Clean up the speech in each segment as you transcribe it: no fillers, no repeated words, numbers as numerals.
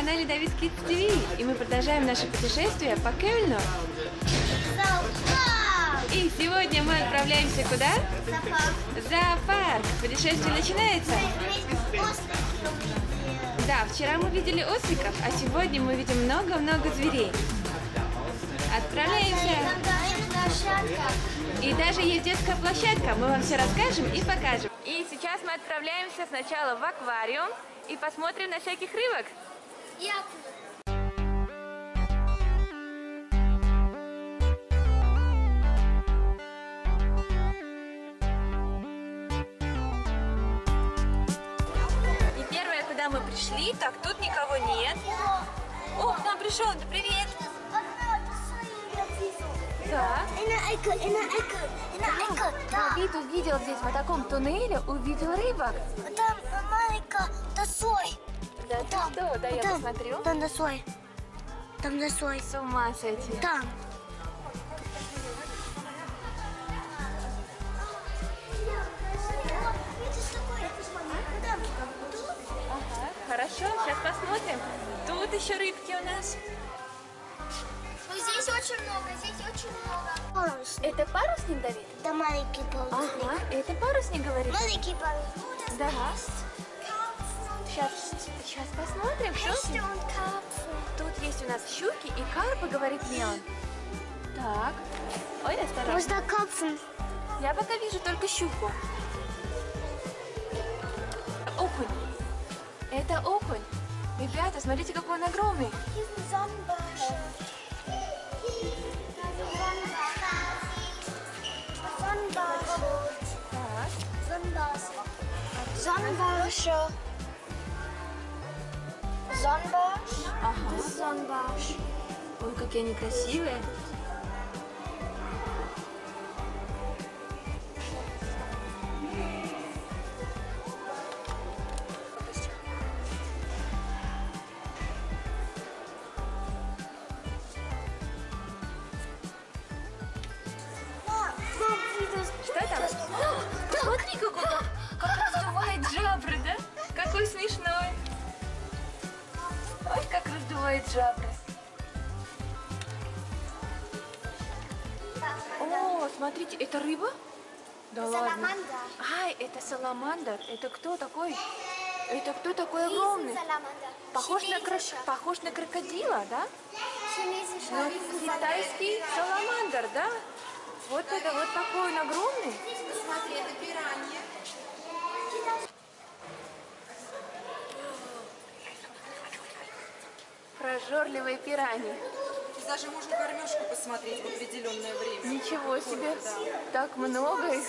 канале David Kids TV, и мы продолжаем наше путешествие по Кёльну. И сегодня мы отправляемся куда? Зоопарк. Путешествие начинается. Да, вчера мы видели осликов, а сегодня мы видим много-много зверей. Отправляемся. И даже есть детская площадка. Мы вам все расскажем и покажем. И сейчас мы отправляемся сначала в аквариум и посмотрим на всяких рыбок. И первое, куда мы пришли, так тут никого нет. О, к нам пришел, да привет! Да. Давид увидел здесь, в таком туннеле, увидел рыбок. Там маленькая досой. Да, там, что? Да, я посмотрю. Там досой. Там досой. С ума сойти. Там. Ага, хорошо, сейчас посмотрим. Тут еще рыбки у нас. Здесь очень много, Парусник. Это парусник, Давид? Да, маленький парусник. Ага, это парусник, говорит? Маленький парусник. Да. Сейчас посмотрим, что тут есть у нас щуки и карпы, говорит Мелан. Так. Ой, осторожно. Можно капсуль. Я пока вижу только щуку. Окунь. Это окунь. Ребята, смотрите, какой он огромный. Sonnenbarsch. Ага. Sonnenbarsch. Ой, какие они красивые. Что там? Смотри, как раздувает жабры, да? Какой смешной. Ой, как раздувает жабры. О, смотрите, это рыба? Да ладно. Ай, это саламандр. Это кто такой? Это кто такой огромный? Похож на крокодила, да? Ну, китайский саламандр, да? Вот это вот такой он огромный. Смотри, это пиранья. Прожорливые пираньи. Здесь даже можно кормежку посмотреть в определенное время. Ничего себе. Да. Так много их.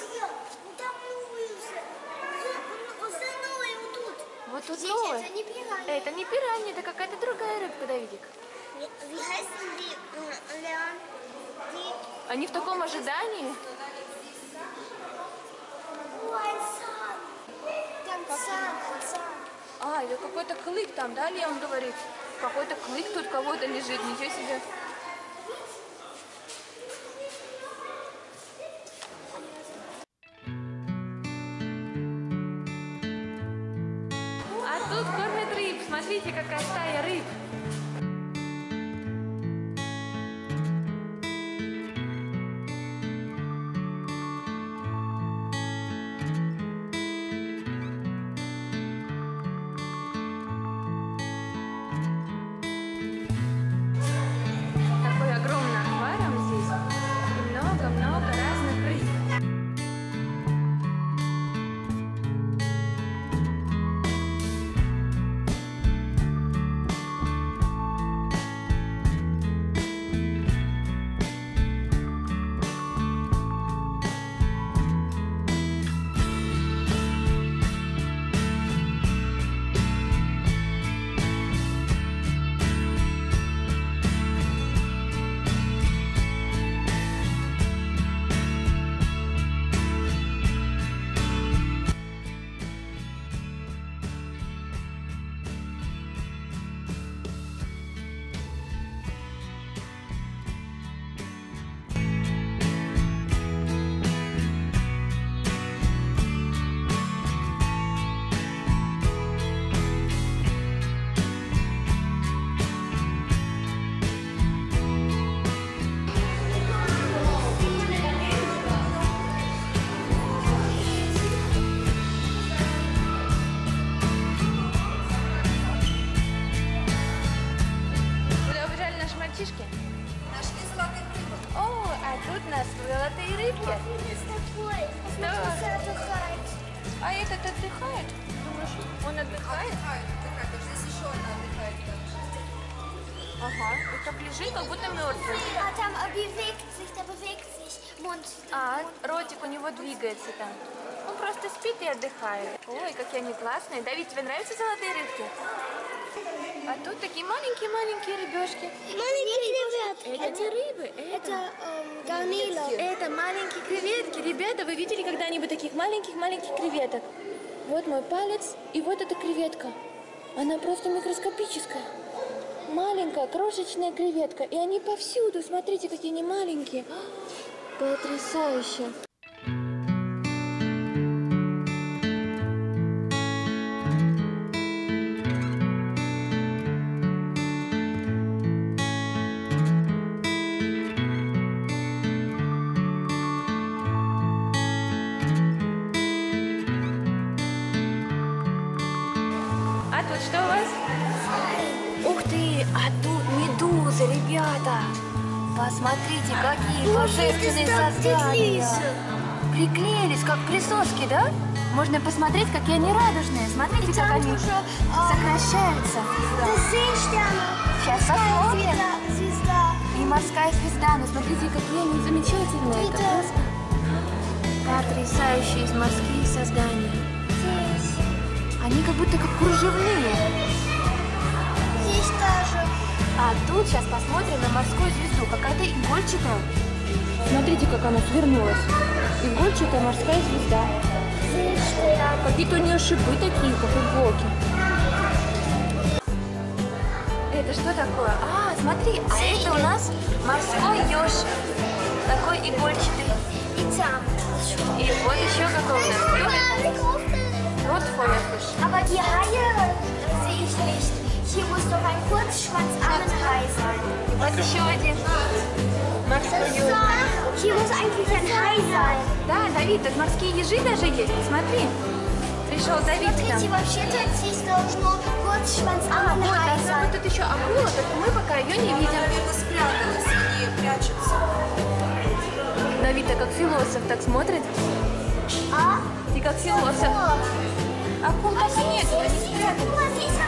Вот тут новые. Это не пиранья. Это не пираньи, это какая-то другая рыбка, Давидик. Wie heißen die, Leon? Die... Они в таком ожидании. Там сам. А, это какой-то клык там, да, Леон говорит? Какой-то клык тут кого-то лежит, ничего себе. А тут кормят рыб. Смотрите, какая стая рыб. мальчишки? Нашли золотых рыбок. О, а тут у нас золотые рыбки. Такой. Отдыхает. А этот отдыхает? Думаешь, он отдыхает? Отдыхает. Вот здесь еще одна отдыхает. Ага, и так лежит, как будто мертвый. А там bewegt sich Mund. А, ротик у него двигается там. Он просто спит и отдыхает. Ой, какие они классные. Давид, тебе нравятся золотые рыбки? А тут такие маленькие-маленькие рыбешки. Маленькие ребята. Это не рыбы, Это горнило. это маленькие креветки. Ребята, вы видели когда-нибудь таких маленьких-маленьких креветок? Вот мой палец, и вот эта креветка. Она просто микроскопическая. Маленькая, крошечная креветка. И они повсюду. Смотрите, какие они маленькие. Потрясающе. А тут что у вас? Ух ты, а тут медузы, ребята. Посмотрите, какие божественные создания. Приклеились, как присоски, да? Можно посмотреть, какие они радужные. Смотрите, как они сокращаются. Сейчас посмотрим. И морская звезда. Но смотрите, какие они замечательные. Это просто потрясающие морские создания. Они как будто как кружевные. Здесь тоже. А тут сейчас посмотрим на морскую звезду. Какая-то игольчатая. Смотрите, как она свернулась. Игольчатая морская звезда. Какие-то у нее шипы такие, как иголки. Это что такое? А, смотри, а это у нас морской еж. Такой игольчатый. И там. И вот еще какой у нас. Вот Feuerfisch. Aber die Haie sehe ich nicht. Hier muss doch ein Kurzschwanz-Ahrenhai sein. Вот еще один. Морской еж. Hier muss eigentlich ein Hai sein. Да, Давид, тут морские ежи даже есть. Смотри. Пришел Давид к нам. Смотрите, вообще-то здесь должно Вот, Kurzschwanz-Ahrenhai должна sein. быть тут еще акула, только мы пока ее не видим. Наверное, спряталась и прячется. Давид, а как философ так смотрит? А? Ты как философ. Акул так и нет, она не спряталась. Здесь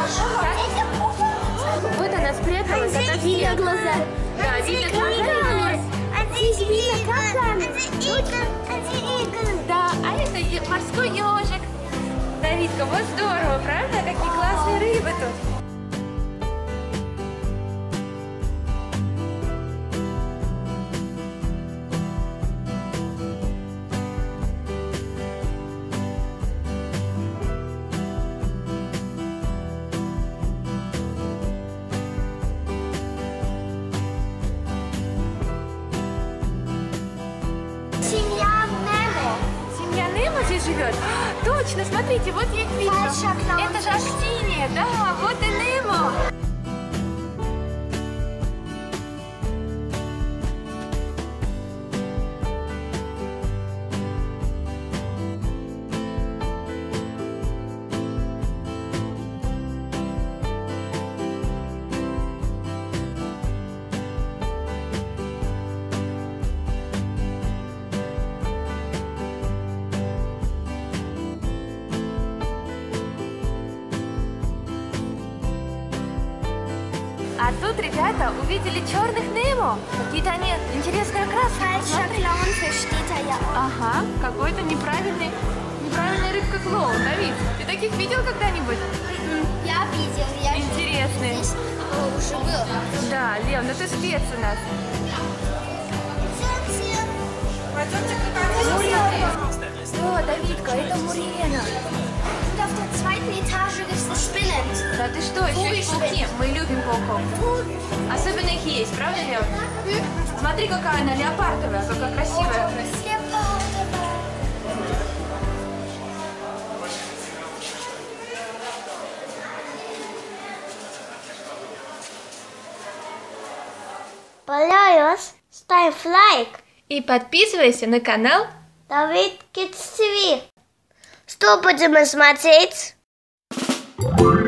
акула. Вот она спряталась, а так нет. глаза. Да, видно глаза. А здесь видно, как он. Да, а это морской ежик. Давидка, вот здорово, правда? Какие классные рыбы тут. Семья Немо. Семья Немо здесь живет? Точно, смотрите, вот есть видно. Это же Актиния, да, вот и Немо. А тут ребята увидели черных Немо. Какие-то они интересные окраски. Falscher Clownfisch steht da ja auch. Ага, какой-то неправильная рыбка-клоун. Давид, ты таких видел когда-нибудь? Я видел, я Интересные. здесь уже был. Да, Лев, ну ты спец у нас. Пойдемте к крокодилу. О, Давидка, это Мурена. Und auf der zweiten Etage gibt es Spinnen. Да ты что, еще и пауки. Мы любим пауков. Особенно их есть, правда, Лев? Смотри, какая она леопардовая, какая красивая. Понравилось? Ставь лайк. И подписывайся на канал. Давид Kids TV. Что будем смотреть?